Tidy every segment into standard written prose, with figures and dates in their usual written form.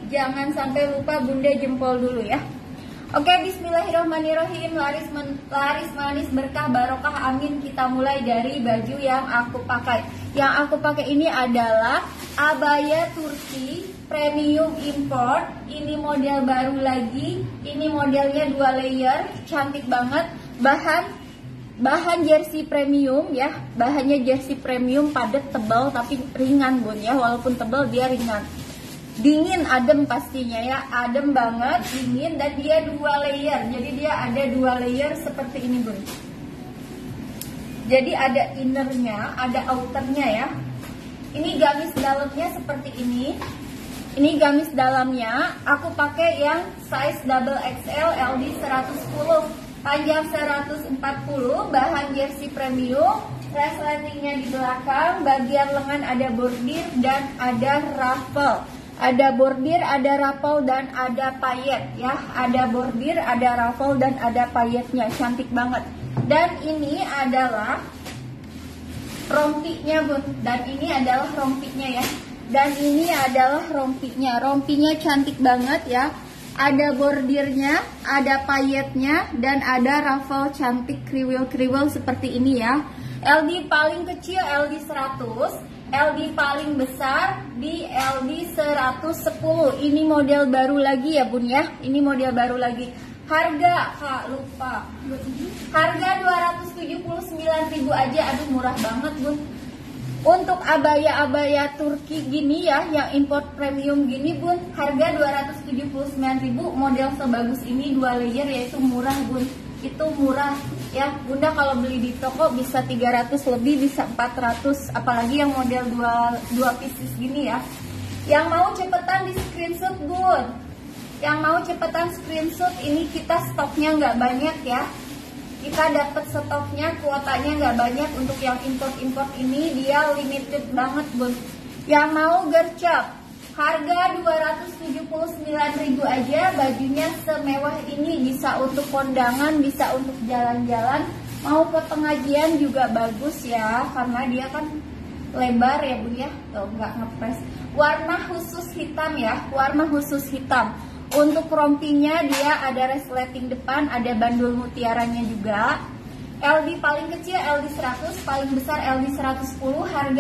Jangan sampai lupa Bunda jempol dulu ya. Oke, bismillahirrahmanirrahim. Laris manis berkah barokah amin. Kita mulai dari baju yang aku pakai. Yang aku pakai ini adalah abaya Turki premium import. Ini model baru lagi. Ini modelnya 2 layer, cantik banget. Bahan jersey premium ya. Bahannya jersey premium, padat, tebal tapi ringan Bun ya. Walaupun tebal dia ringan. Dingin, adem pastinya ya, adem banget, dingin, dan dia 2 layer. Jadi dia ada 2 layer seperti ini Bun. Jadi ada innernya, ada outernya ya. Ini gamis dalamnya seperti ini. Ini gamis dalamnya, aku pakai yang size double XL LD 110, panjang 140, bahan jersey premium. Resletingnya di belakang, bagian lengan ada bordir dan ada ruffle. Ada bordir, ada ruffle, dan ada payet ya. Ada bordir, ada ruffle, dan ada payetnya. Cantik banget. Dan ini adalah rompinya Bun. Dan ini adalah rompinya ya. Dan ini adalah rompinya. Rompinya cantik banget ya. Ada bordirnya, ada payetnya, dan ada ruffle cantik kriwil-kriwil seperti ini ya. LD paling kecil LD 100. LD paling besar di LD 110. Ini model baru lagi ya Bun ya. Ini model baru lagi. Harga Kak lupa. Harga 279.000 aja. Aduh murah banget Bun. Untuk abaya-abaya Turki gini ya, yang import premium gini Bun, harga 279.000. Model sebagus ini 2 layer yaitu murah Bun. Itu murah ya. Bunda kalau beli di toko bisa 300 lebih, bisa 400, apalagi yang model 2 pieces gini ya. Yang mau cepetan di screenshot Bun. Yang mau cepetan screenshot, ini kita stoknya nggak banyak ya. Kita dapat stoknya, kuotanya nggak banyak. Untuk yang import ini dia limited banget Bun. Yang mau gercep, harga 279.000 aja. Bajunya semewah ini, bisa untuk kondangan, bisa untuk jalan-jalan, mau ke pengajian juga bagus ya, karena dia kan lebar ya Bun ya. Tuh nggak ngepres. Warna khusus hitam ya, warna khusus hitam. Untuk rompinya dia ada resleting depan, ada bandul mutiaranya juga. LD paling kecil LD 100, paling besar LD 110, harga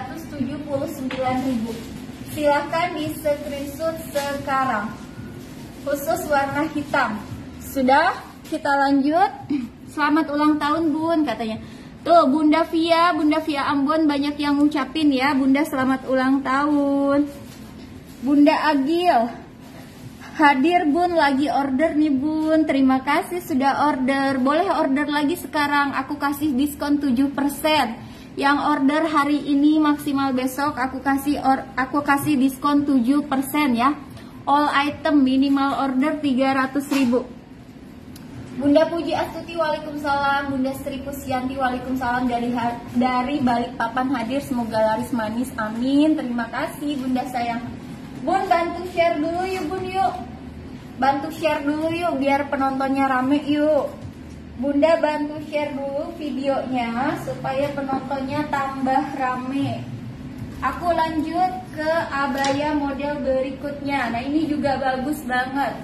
279.000. Silahkan di screenshot sekarang. Khusus warna hitam. Sudah, kita lanjut. Selamat ulang tahun Bun katanya. Tuh Bunda Via Ambon banyak yang ngucapin ya. Bunda selamat ulang tahun. Bunda Agil hadir Bun, lagi order nih Bun. Terima kasih sudah order. Boleh order lagi sekarang, aku kasih diskon 7%. Yang order hari ini maksimal besok aku kasih diskon 7% ya. All item minimal order 300.000. Bunda Puji Astuti waalaikumsalam. Bunda Sri Kusyanti waalaikumsalam dari Balikpapan hadir. Semoga laris manis, amin. Terima kasih Bunda sayang. Bun bantu share dulu yuk Bun yuk. Bantu share dulu yuk biar penontonnya rame yuk. Bunda bantu share dulu videonya supaya penontonnya tambah rame. Aku lanjut ke abaya model berikutnya. Nah ini juga bagus banget.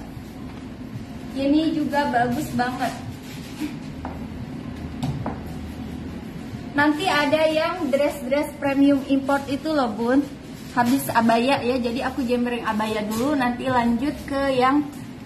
Ini juga bagus banget. Nanti ada yang dress premium import itu loh Bun. Habis abaya ya, jadi aku jembreng abaya dulu. Nanti lanjut ke yang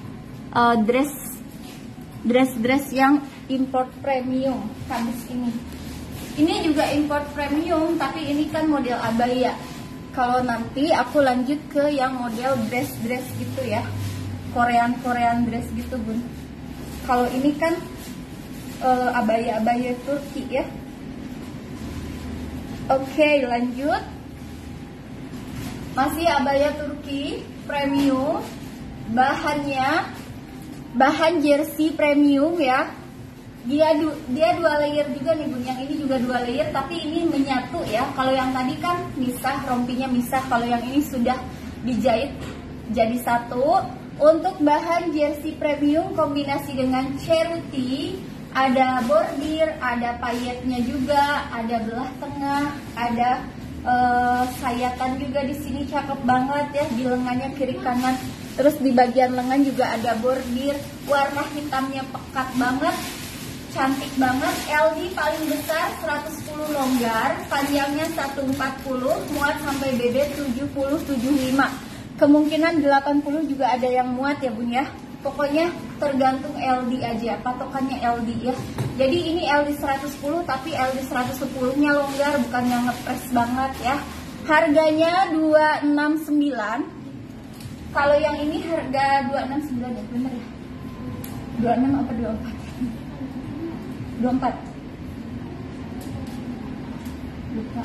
dress yang import premium. Habis ini juga import premium, tapi ini kan model abaya. Kalau nanti aku lanjut ke yang model dress gitu ya, Korean dress gitu Bun. Kalau ini kan abaya Turki ya. Oke, lanjut. Masih abaya Turki premium. Bahan jersey premium ya. Dia 2 layer juga nih Bun. Yang ini juga 2 layer, tapi ini menyatu ya. Kalau yang tadi kan misah, rompinya misah. Kalau yang ini sudah dijahit jadi satu. Untuk bahan jersey premium kombinasi dengan ceruti, ada bordir, ada payetnya juga, ada belah tengah, ada sayatan juga di sini cakep banget ya, di lengannya kiri kanan. Terus di bagian lengan juga ada bordir, warna hitamnya pekat banget, cantik banget. LD paling besar 110 longgar, panjangnya 140, muat sampai BB 70-75. Kemungkinan 80 juga ada yang muat ya bun ya. Pokoknya tergantung LD aja, patokannya LD ya. Jadi ini LD 110 tapi LD 110 nya longgar, bukan yang ngepres banget ya. Harganya 269. Kalau yang ini harga 269 ya, bener ya? 26 apa 24? 24. Lupa.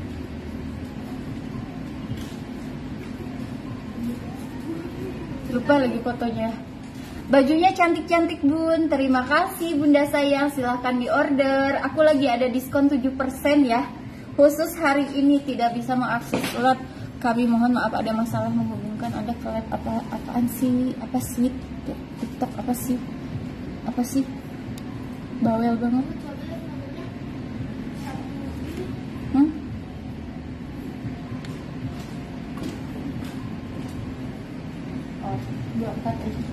Lupa lagi fotonya. Bajunya cantik-cantik bun, terima kasih bunda sayang, silahkan di order. Aku lagi ada diskon 7% ya. Khusus hari ini tidak bisa mengakses lot. Kami mohon maaf ada masalah menghubungkan Anda ke lab apaan sih? Apa sih? TikTok apa sih? Apa sih? Bawel banget. Oh, 24 aja.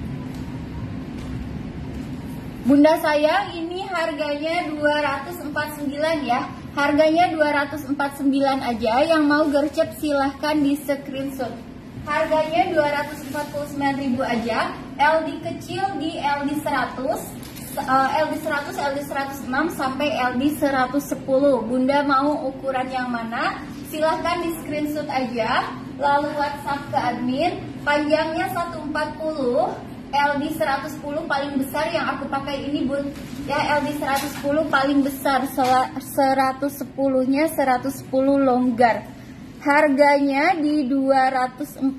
Bunda sayang, ini harganya 249 ya. Harganya 249 aja. Yang mau gercep silahkan di screenshot. Harganya 249.000 aja. LD kecil di LD 100, LD 100, LD 106 sampai LD 110. Bunda mau ukuran yang mana? Silahkan di screenshot aja. Lalu WhatsApp ke admin. Panjangnya 140. LD 110 paling besar yang aku pakai ini bun ya, LD 110 paling besar, 110 nya 110 longgar. Harganya di 249.000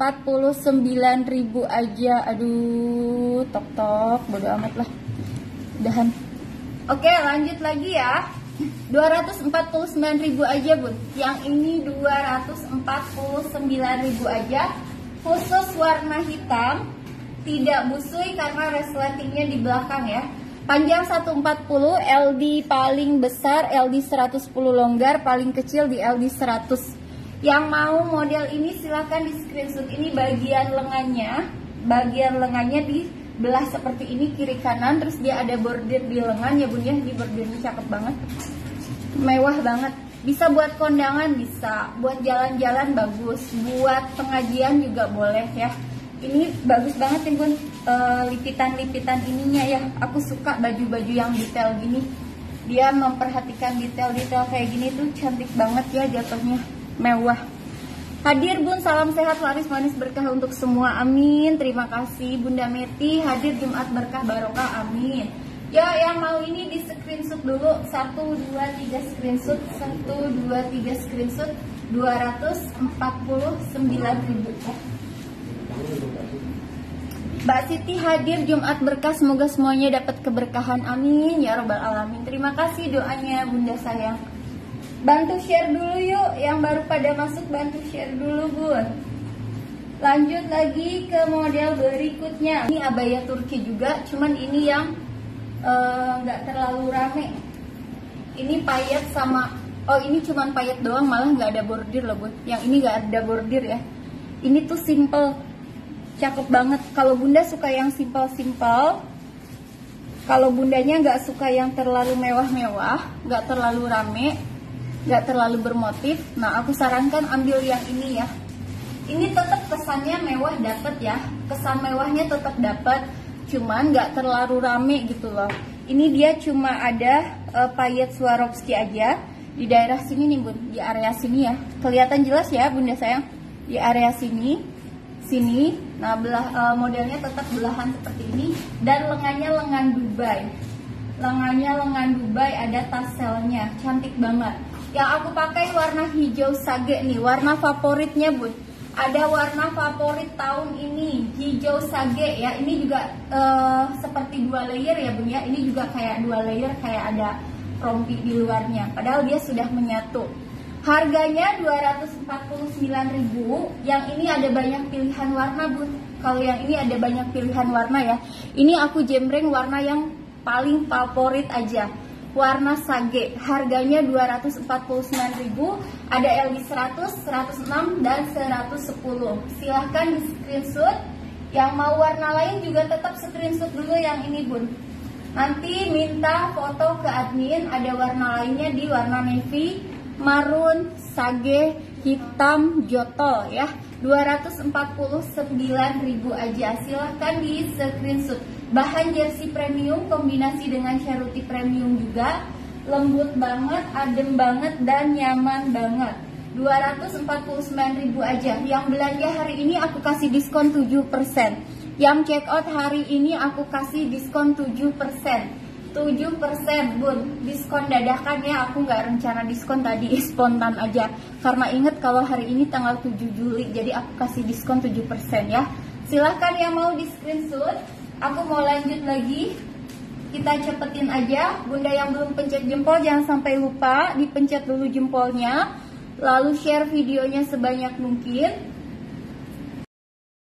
aja. Aduh, tok bodo amat lah, udahan. Oke lanjut lagi ya, 249.000 aja bun. Yang ini 249.000 aja, khusus warna hitam, tidak busui karena resletingnya di belakang ya. Panjang 140, LD paling besar LD 110 longgar, paling kecil di LD 100. Yang mau model ini silahkan di screenshot. Ini bagian lengannya dibelah seperti ini kiri kanan, terus dia ada bordir di lengan ya bun ya. Ini bordirnya cakep banget, mewah banget. Bisa buat kondangan, bisa buat jalan-jalan, bagus. Buat pengajian juga boleh ya. Ini bagus banget nih bun, lipitan-lipitan ininya ya. Aku suka baju-baju yang detail gini. Dia memperhatikan detail-detail kayak gini tuh cantik banget ya jatuhnya, mewah. Hadir bun, salam sehat, laris manis berkah untuk semua, amin. Terima kasih Bunda Meti, hadir Jumat berkah barokah, amin. Ya yang mau ini di screenshot dulu, 1, 2, 3 screenshot, 1, 2, 3 screenshot, 249.000 ya. Mbak Siti hadir Jumat berkah, semoga semuanya dapat keberkahan, amin ya robbal alamin. Terima kasih doanya bunda sayang. Bantu share dulu yuk, yang baru pada masuk bantu share dulu bun. Lanjut lagi ke model berikutnya. Ini abaya Turki juga, cuman ini yang nggak terlalu rame. Ini payet sama, oh ini cuman payet doang, malah nggak ada bordir loh bun. Yang ini nggak ada bordir ya. Ini tuh simple, cakep banget. Kalau bunda suka yang simple-simple, kalau bundanya nggak suka yang terlalu mewah-mewah, nggak terlalu rame, nggak terlalu bermotif, nah aku sarankan ambil yang ini ya. Ini tetap kesannya mewah dapet ya, kesan mewahnya tetap dapet, cuman nggak terlalu rame gitu loh. Ini dia cuma ada payet Swarovski aja di daerah sini nih bun, di area sini ya. Kelihatan jelas ya bunda sayang, di area sini. Nah modelnya tetap belahan seperti ini, dan lengannya lengan Dubai. Ada taselnya, cantik banget. Yang aku pakai warna hijau sage nih, warna favoritnya bun. Ada warna favorit tahun ini, hijau sage ya. Ini juga seperti 2 layer ya bun ya. Ini juga kayak 2 layer, kayak ada rompi di luarnya, padahal dia sudah menyatu. Harganya 249.000. Yang ini ada banyak pilihan warna bun. Kalau yang ini ada banyak pilihan warna ya. Ini aku jembreng warna yang paling favorit aja. warna sage, harganya 249.000. Ada LB 100, 106 dan 110. Silahkan di screenshot. Yang mau warna lain juga tetap screenshot dulu yang ini bun. Nanti minta foto ke admin. Ada warna lainnya di warna navy, marun, sage, hitam, jotol ya. 249.000 aja. Silahkan di screenshot. Bahan jersey premium kombinasi dengan charuti premium juga. Lembut banget, adem banget dan nyaman banget. 249.000 aja. Yang belanja hari ini aku kasih diskon 7%. Yang check out hari ini aku kasih diskon 7%. 7% bun, diskon dadakan ya. Aku nggak rencana diskon tadi, spontan aja. Karena inget kalau hari ini tanggal 7 Juli, jadi aku kasih diskon 7% ya. Silahkan yang mau di screenshot. Aku mau lanjut lagi. Kita cepetin aja. Bunda yang belum pencet jempol jangan sampai lupa dipencet dulu jempolnya. Lalu share videonya sebanyak mungkin.